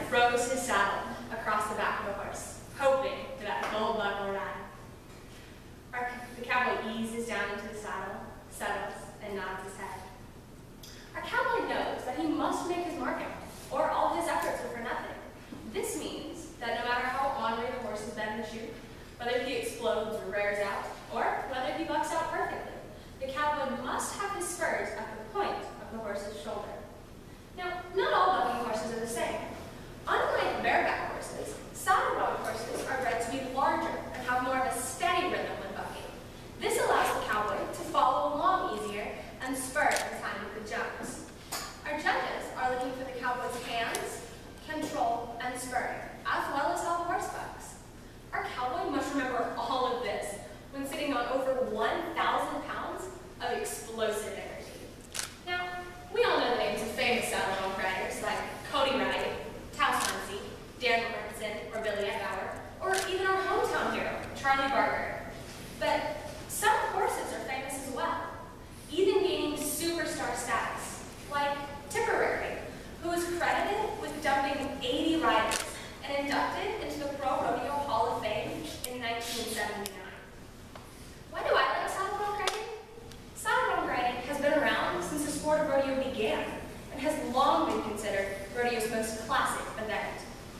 throws his saddle across the back of the horse, hoping for that gold buckle ride. The cowboy eases down into the saddle, settles, and nods his head. Our cowboy knows that he must make his mark out, or all his efforts are for nothing. This means that no matter how ornery the horse has been in the chute, whether he explodes or rears out, or whether he bucks out perfectly, the cowboy must have his spurs at the point of the horse's shoulder. Now, not all bucking horses are the same. Unlike bareback horses, saddle-bound horses are bred to be larger and have more of a steady rhythm when bucking. This allows the cowboy to follow along easier and spur in time with the jumps. Our judges are looking for the cowboy's hands, control, and spurring, as well as how the horse bucks. Our cowboy must remember all of this when sitting on over 1,000 pounds of explosive energy. Now, we all know the names of famous saddle-bound riders like Cody Wright, Taos Muncie, Dan Morrison, or Billy Bauer, or even our hometown hero, Charlie Barker. But some horses are famous as well, even gaining superstar status, like Tipperary, who is credited with dumping 80 riders and inducted into the Pro Rodeo Hall of Fame in 1979. Why do I like saddle-bound riding? Saddle-bound riding has been around since the sport of rodeo began and has long been considered rodeo's most classic event.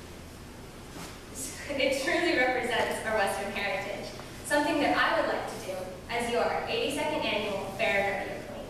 It truly represents our Western heritage, something that I would like to do as your 82nd annual Fair Rodeo Queen.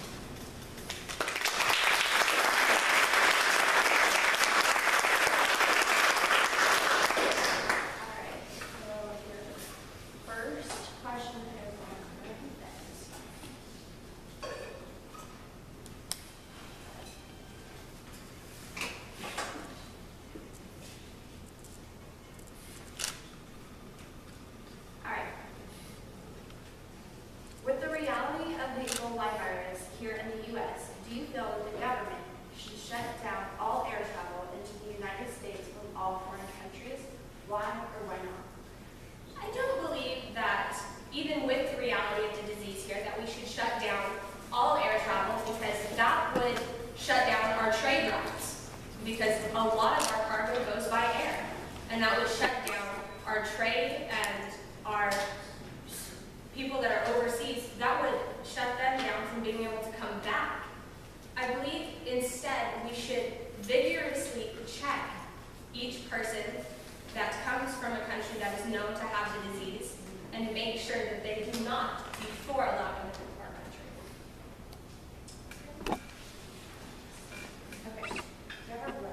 With the reality of the Ebola virus here in the U.S., do you feel that the government should shut down all air travel into the United States from all foreign countries? Why or why not? I don't believe that, even with the reality of the disease here, that we should shut down all air travel, because that would shut down our trade routes, because a lot of our cargo goes by air, and that would shut down our trade and our people that are overseas. That would shut them down from being able to come back. I believe instead we should vigorously check each person that comes from a country that is known to have the disease and make sure that they do not before allowing them into our country. Okay. Do you have a question?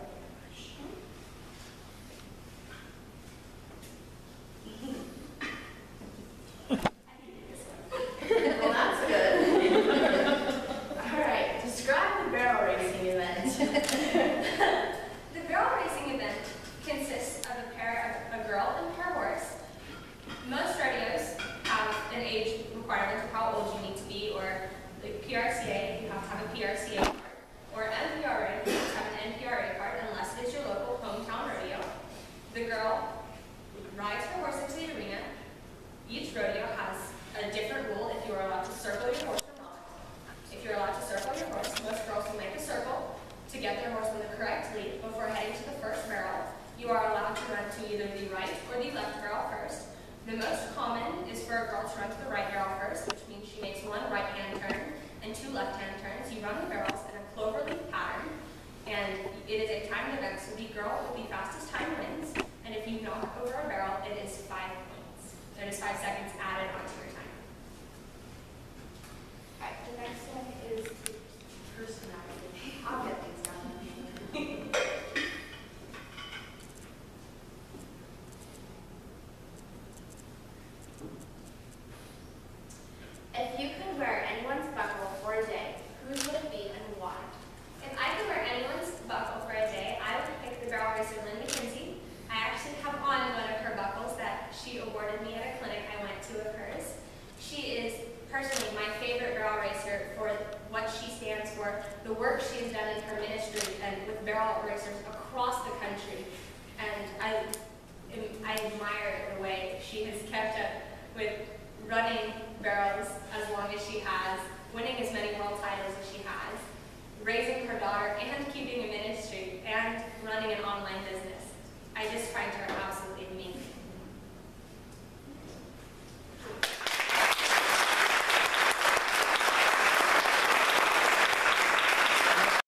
Well, that's good. All right, describe the barrel racing event. The barrel racing event consists of a girl and her horse. Most rodeos have an age requirement of how old you need to be, or the PRCA, you have to have a PRCA card, or NPRA, you have to have an NPRA card, unless it is your local hometown rodeo. The girl rides her horse into the arena. Each rodeo has a different rule if you are allowed to circle your horse or not. If you're allowed to circle your horse, most girls will make a circle to get their horse on the correct lead before heading to the first barrel. You are allowed to run to either the right or the left barrel first. The most common is for a girl to run to the right barrel first, which means she makes one right-hand turn and two left-hand turns. You run the barrels in a cloverleaf pattern, and it is a timed event, so the girl with the fastest time wins. And if you knock over a barrel, it is 5 points. There is 5 seconds added onto your time. All right, the next one is personality. I'll get things done. If you could wear anyone's buckle for a day, whose would it be and why? If I could wear anyone's buckle for a day, I would pick the barrel racer Lynn McKenzie. I actually have on one of her buckles that she awarded me at a clinic I went to of hers. She is personally my favorite barrel racer for what she stands for, the work she has done in her ministry and with barrel racers across the country. And I admire the way she has kept up with running barrels as long as she has, winning as many world titles as she has, raising her daughter and keeping a ministry and running an online business.